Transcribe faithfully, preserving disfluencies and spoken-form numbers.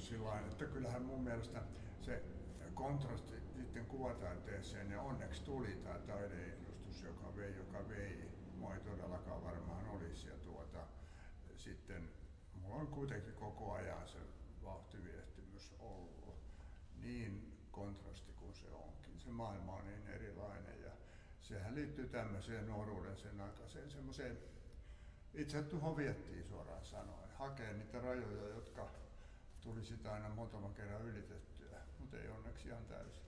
sillä että kyllähän mun mielestä se kontrasti sitten kuvataiteeseen ja onneksi tuli tämä taideennustus, joka vei, joka vei. Mua ei todellakaan varmaan olisi. Ja tuota, sitten mulla on kuitenkin koko ajan se vauhtiviehtimys ollut. Niin kontrasti kuin se onkin. Se maailma on niin erilainen ja sehän liittyy tämmöiseen nuoruuden sen aikaiseen semmoiseen itse tuhoon viettiin suoraan sanoen. Hakee niitä rajoja, jotka tuli sitä aina muutaman kerran ylitettyä, mutta ei onneksi ihan täysin.